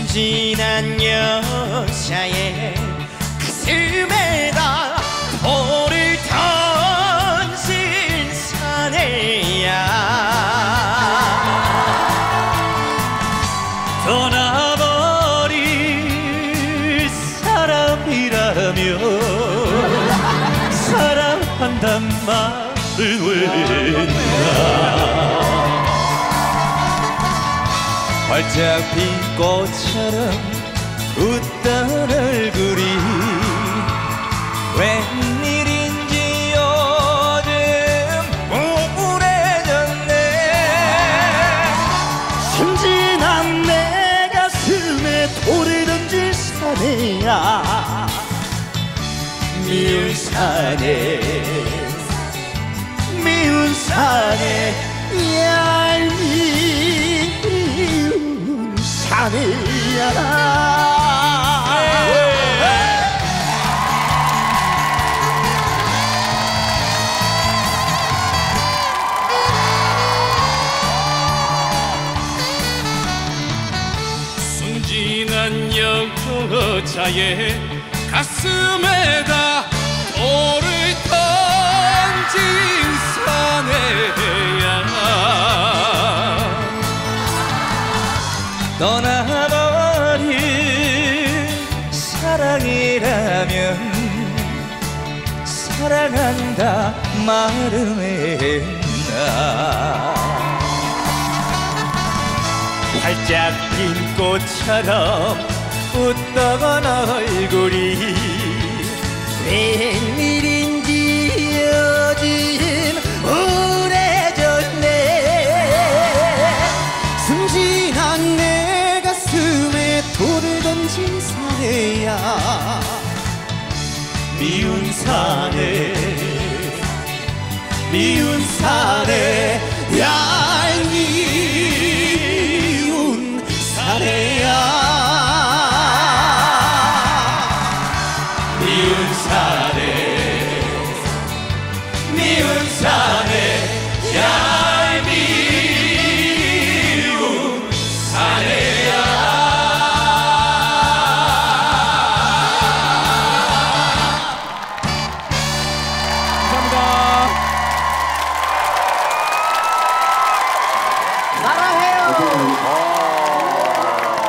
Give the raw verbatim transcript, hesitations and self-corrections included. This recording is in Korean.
순진한 여자의 가슴에다 돌을 던진 사내야. 떠나버릴 사람이라면 사랑한단 말을 왜 했나. 활짝 핀 꽃처럼 웃던 얼굴이 웬일인지 요즘 우울해졌네. 순진한 내 가슴에 돌을 던질 사내야. 미운 사내 미운 사내 얄미운 사내야. 순진한 여자의 가슴에다 돌을 던진 사내야. 떠나버린 사랑이라면 사랑한다 말은 했나. 활짝 핀 꽃처럼 웃던 얼굴이 웬일